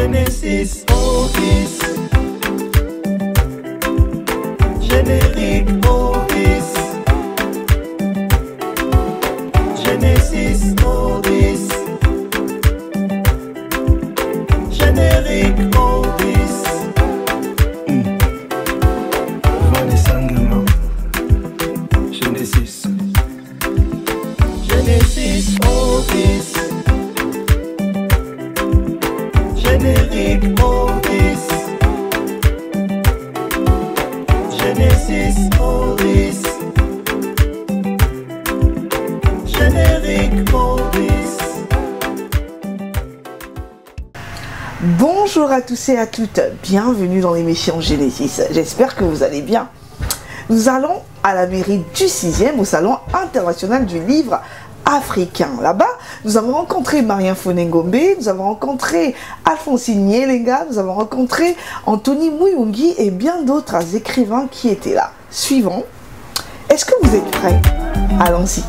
Genesis Otis, générique Otis, Genesis Otis, générique Otis. Vanessa Ngama, Genesis. Genesis Otis, générique Otis, Genesis Otis, générique Otis. Bonjour à tous et à toutes, bienvenue dans l'émission Genesis, j'espère que vous allez bien. Nous allons à la mairie du 6e au Salon international du livre africain. Là-bas, nous avons rencontré Marien Fonengombe, nous avons rencontré Alphonsine Nyelenga, nous avons rencontré Anthony Muyungi et bien d'autres écrivains qui étaient là. Suivons. Est-ce que vous êtes prêts? Allons-y.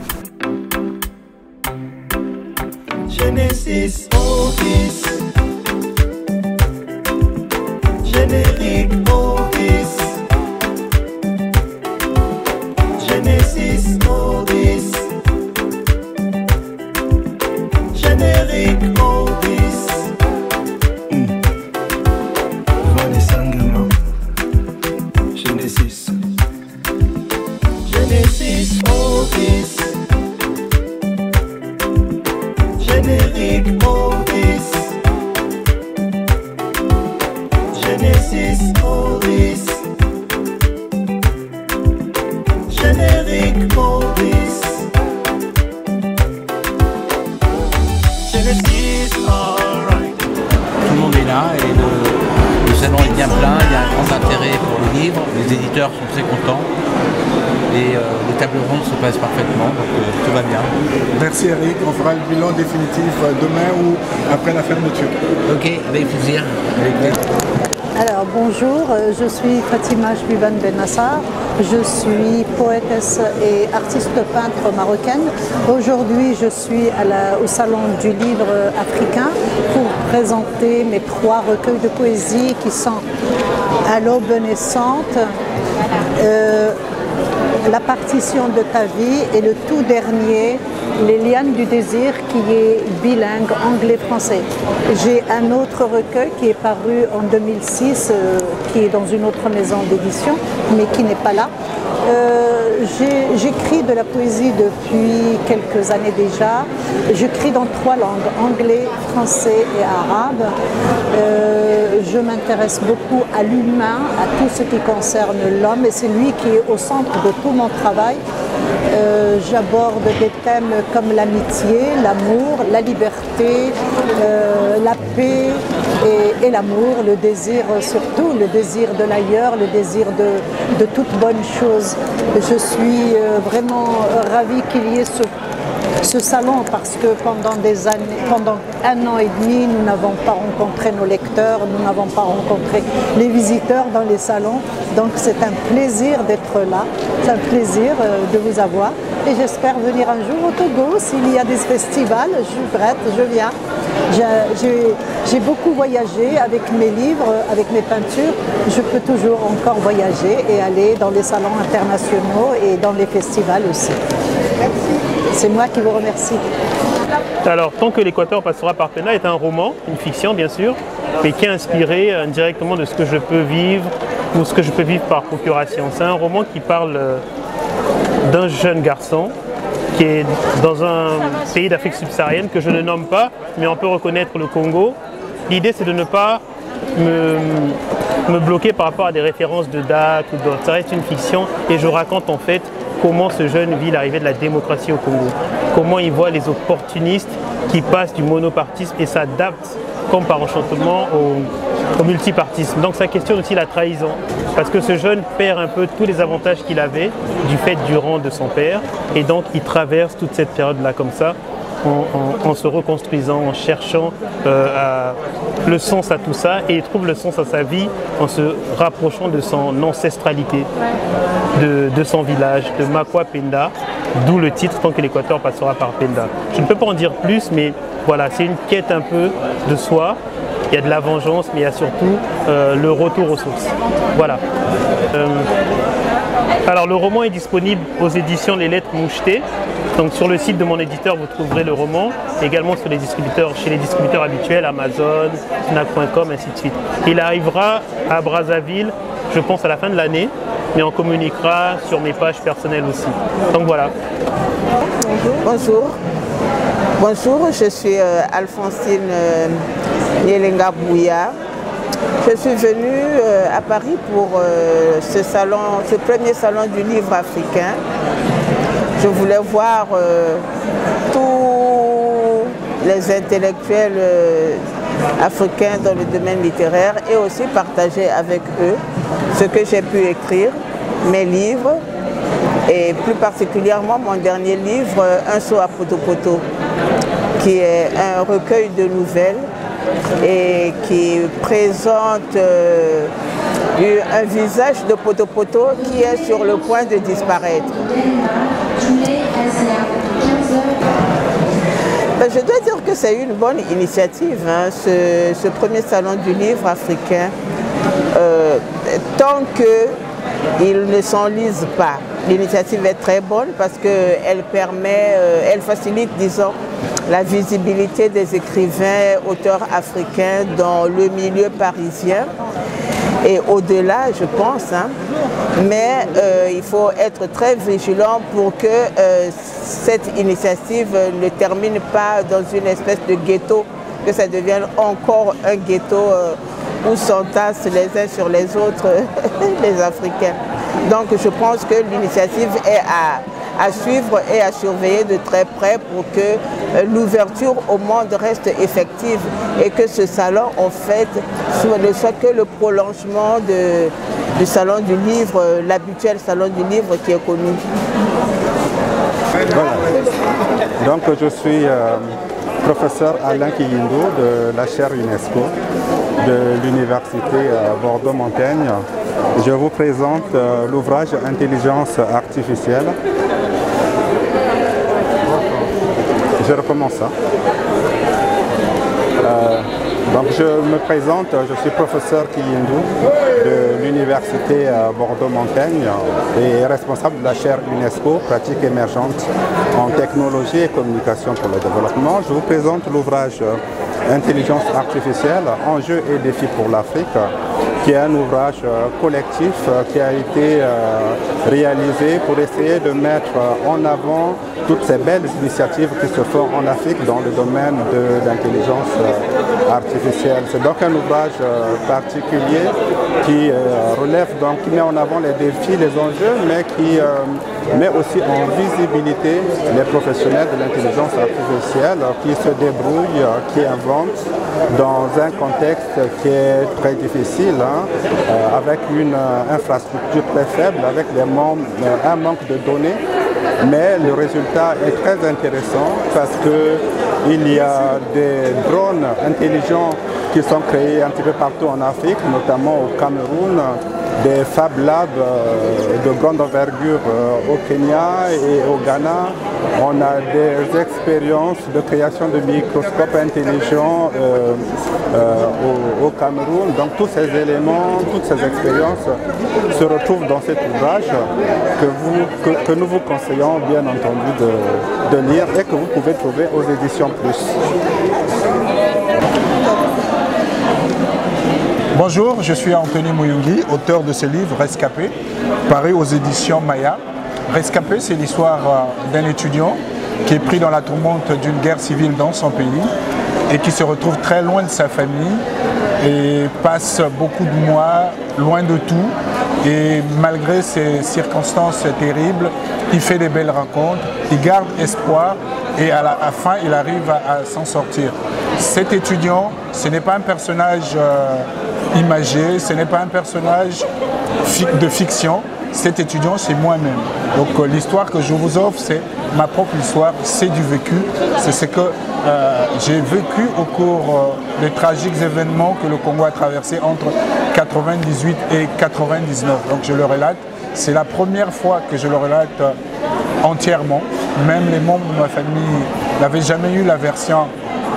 Genesis Otis, générique Otis, Genesis Otis, générique Otis. Vanessa Ngama, Genesis. Genesis Otis, générique Otis, Genesis Otis, générique Otis. Genesis, alright. Tout le monde est là et le salon est bien plein, il y a un grand intérêt pour le livre, les éditeurs sont très contents et les tables rondes se passent parfaitement, donc tout va bien. Merci Eric, on fera le bilan définitif demain ou après la fermeture. Ok, avec plaisir. Avec plaisir. Alors bonjour, je suis Fatima Chbiban Benassar, je suis poétesse et artiste peintre marocaine. Aujourd'hui je suis au Salon du livre africain pour présenter mes 3 recueils de poésie qui sont À l'aube naissante, La partition de ta vie et le tout dernier, Les lianes du désir, qui est bilingue anglais-français. J'ai un autre recueil qui est paru en 2006, qui est dans une autre maison d'édition, mais qui n'est pas là. J'écris de la poésie depuis quelques années déjà. J'écris dans 3 langues, anglais, français et arabe. Je m'intéresse beaucoup à l'humain, à tout ce qui concerne l'homme, et c'est lui qui est au centre de tout mon travail. J'aborde des thèmes comme l'amitié, l'amour, la liberté, la paix et l'amour, le désir surtout, le désir de l'ailleurs, le désir de toute bonne chose. Je suis vraiment ravie qu'il y ait ce salon parce que pendant des années, pendant 1 an et demi, nous n'avons pas rencontré nos lecteurs, nous n'avons pas rencontré les visiteurs dans les salons. Donc c'est un plaisir d'être là, c'est un plaisir de vous avoir et j'espère venir un jour au Togo s'il y a des festivals, je suis prête, je viens. J'ai beaucoup voyagé avec mes livres, avec mes peintures, je peux toujours encore voyager et aller dans les salons internationaux et dans les festivals aussi. C'est moi qui vous remercie. Alors, Tant que l'Équateur passera par Penda est un roman, une fiction bien sûr, mais qui est inspiré indirectement de ce que je peux vivre ou ce que je peux vivre par procuration. C'est un roman qui parle d'un jeune garçon qui est dans un pays d'Afrique subsaharienne que je ne nomme pas, mais on peut reconnaître le Congo. L'idée c'est de ne pas me bloquer par rapport à des références de date ou d'autres. Ça reste une fiction et je raconte en fait comment ce jeune vit l'arrivée de la démocratie au Congo. Comment il voit les opportunistes qui passent du monopartisme et s'adaptent comme par enchantement au multipartisme. Donc ça questionne aussi la trahison. Parce que ce jeune perd un peu tous les avantages qu'il avait du fait du rang de son père. Et donc il traverse toute cette période-là comme ça, en se reconstruisant, en cherchant le sens à tout ça. Et il trouve le sens à sa vie en se rapprochant de son ancestralité, de son village, de Makwa Penda. D'où le titre, Tant que l'Équateur passera par Penda. Je ne peux pas en dire plus, mais voilà, c'est une quête un peu de soi il y a de la vengeance, mais il y a surtout le retour aux sources. Voilà. Alors le roman est disponible aux éditions Les Lettres Mouchetées. Donc sur le site de mon éditeur, vous trouverez le roman, également sur les distributeurs, chez les distributeurs habituels, Amazon, Fnac.com, ainsi de suite. Il arrivera à Brazzaville, je pense à la fin de l'année, mais on communiquera sur mes pages personnelles aussi. Donc voilà. Bonjour. Bonjour, je suis Alphonsine Nielenga Bouya. Je suis venue à Paris pour ce premier salon du livre africain. Je voulais voir tous les intellectuels africains dans le domaine littéraire et aussi partager avec eux ce que j'ai pu écrire, mes livres et plus particulièrement mon dernier livre, Un saut à Poto-Poto, qui est un recueil de nouvelles et qui présente un visage de Poto-Poto qui est sur le point de disparaître. Je dois dire que c'est une bonne initiative, hein, ce premier salon du livre africain, tant qu'il ne s'enlise pas. L'initiative est très bonne parce qu'elle elle facilite, disons, la visibilité des écrivains, auteurs africains dans le milieu parisien et au-delà, je pense. Hein. Mais il faut être très vigilant pour que cette initiative ne termine pas dans une espèce de ghetto, que ça devienne encore un ghetto où s'entassent les uns sur les autres les Africains. Donc je pense que l'initiative est à suivre et à surveiller de très près pour que l'ouverture au monde reste effective et que ce salon en fait ne soit que le prolongement du salon du livre, l'habituel salon du livre qui est connu. Voilà. Donc je suis professeur Alain Kiyindou de la chaire UNESCO de l'université Bordeaux-Montaigne. Je vous présente l'ouvrage Intelligence artificielle. Je recommence ça. Donc je me présente, je suis professeur Kiyindou de l'université Bordeaux-Montaigne et responsable de la chaire UNESCO, pratique émergente en technologie et communication pour le développement. Je vous présente l'ouvrage Intelligence artificielle, enjeux et défis pour l'Afrique, qui est un ouvrage collectif qui a été réalisé pour essayer de mettre en avant toutes ces belles initiatives qui se font en Afrique dans le domaine de l'intelligence artificielle. C'est donc un ouvrage particulier qui relève, donc, qui met en avant les défis, les enjeux, mais qui met aussi en visibilité les professionnels de l'intelligence artificielle qui se débrouillent, qui inventent dans un contexte qui est très difficile, hein, avec une infrastructure très faible, avec un manque de données. Mais le résultat est très intéressant parce qu'il y a des drones intelligents qui sont créés un petit peu partout en Afrique, notamment au Cameroun, des Fab Labs de grande envergure au Kenya et au Ghana. On a des expériences de création de microscopes intelligents au Cameroun. Donc tous ces éléments, toutes ces expériences se retrouvent dans cet ouvrage que nous vous conseillons bien entendu de lire et que vous pouvez trouver aux éditions Plus. Bonjour, je suis Anthony Mouyungi, auteur de ce livre Rescapé, paru aux éditions Maya. Rescapé, c'est l'histoire d'un étudiant qui est pris dans la tourmente d'une guerre civile dans son pays et qui se retrouve très loin de sa famille et passe beaucoup de mois loin de tout. Et malgré ces circonstances terribles, il fait des belles rencontres, il garde espoir et à la fin, il arrive à s'en sortir. Cet étudiant, ce n'est pas un personnage imagé, ce n'est pas un personnage de fiction. Cet étudiant, c'est moi-même. Donc l'histoire que je vous offre, c'est ma propre histoire, c'est du vécu. C'est ce que j'ai vécu au cours des tragiques événements que le Congo a traversés entre 98 et 99. Donc je le relate. C'est la première fois que je le relate entièrement. Même les membres de ma famille n'avaient jamais eu la version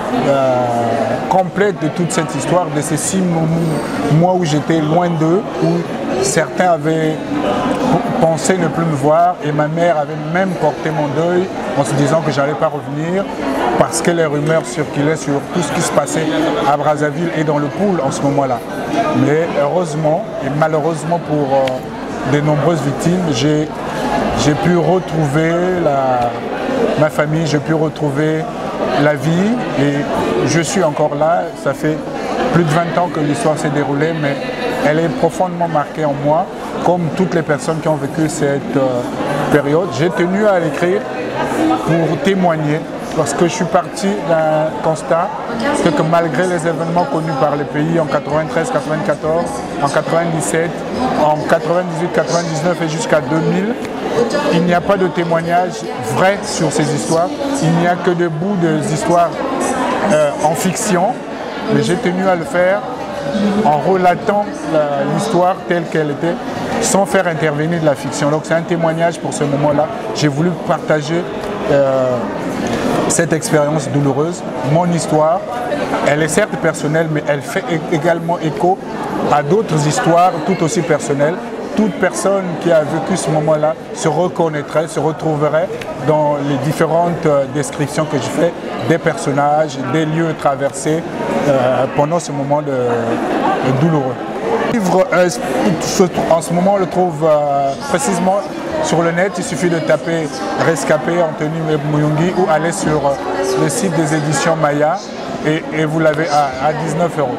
complète de toute cette histoire, de ces 6 mois où j'étais loin d'eux, où certains avaient pensé ne plus me voir et ma mère avait même porté mon deuil en se disant que je n'allais pas revenir parce que les rumeurs circulaient sur tout ce qui se passait à Brazzaville et dans le Pool en ce moment-là. Mais heureusement et malheureusement pour de nombreuses victimes, j'ai pu retrouver ma famille, j'ai pu retrouver la vie et je suis encore là. Ça fait plus de 20 ans que l'histoire s'est déroulée, mais elle est profondément marquée en moi, comme toutes les personnes qui ont vécu cette période. J'ai tenu à l'écrire pour témoigner, parce que je suis parti d'un constat que malgré les événements connus par le pays en 93, 94, en 97, en 98, 99 et jusqu'à 2000, il n'y a pas de témoignage vrai sur ces histoires. Il n'y a que des bouts d'histoires en fiction, mais j'ai tenu à le faire en relatant l'histoire telle qu'elle était, sans faire intervenir de la fiction. Donc c'est un témoignage pour ce moment-là. J'ai voulu partager cette expérience douloureuse, mon histoire. Elle est certes personnelle, mais elle fait également écho à d'autres histoires tout aussi personnelles. Toute personne qui a vécu ce moment-là se reconnaîtrait, se retrouverait dans les différentes descriptions que je fais des personnages, des lieux traversés pendant ce moment douloureux. Le livre, en ce moment, on le trouve précisément sur le net. Il suffit de taper Rescapé Anthony Muyungi ou aller sur le site des éditions Maya et vous l'avez à 19 €.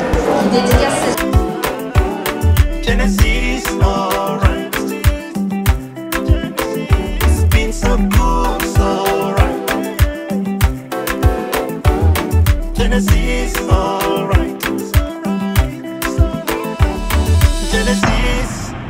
Genesis, alright. It's been so good, so right. Genesis, alright. Genesis.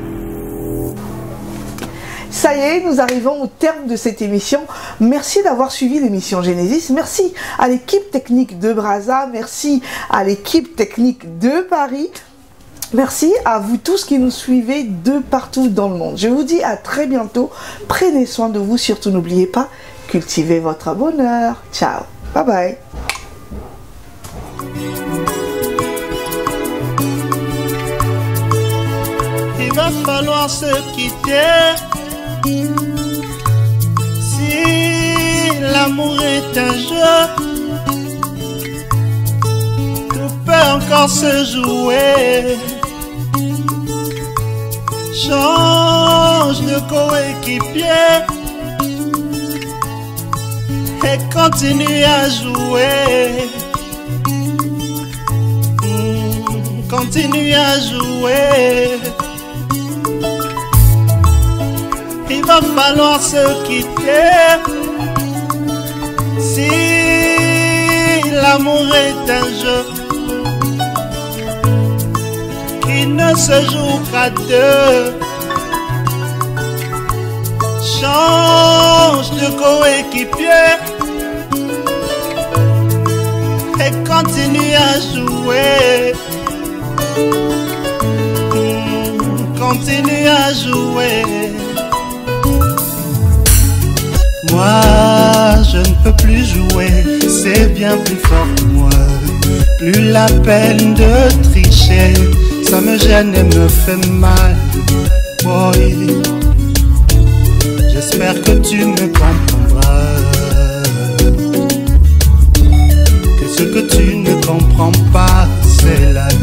Ça y est, nous arrivons au terme de cette émission. Merci d'avoir suivi l'émission Genesis. Merci à l'équipe technique de Brazza. Merci à l'équipe technique de Paris. Merci à vous tous qui nous suivez de partout dans le monde. Je vous dis à très bientôt. Prenez soin de vous. Surtout, n'oubliez pas, cultivez votre bonheur. Ciao. Bye bye. Il va falloir se quitter. Si l'amour est un jeu, tout peut encore se jouer. Change de coéquipier et continue à jouer. Continue à jouer. Il va falloir se quitter. Si l'amour est un jeu qui ne se joue qu'à deux, change de coéquipier et continue à jouer. Continue à jouer. Moi, je ne peux plus jouer, c'est bien plus fort que moi. Plus la peine de tricher, ça me gêne et me fait mal. Boy, j'espère que tu me comprendras. Que ce que tu ne comprends pas, c'est la vie.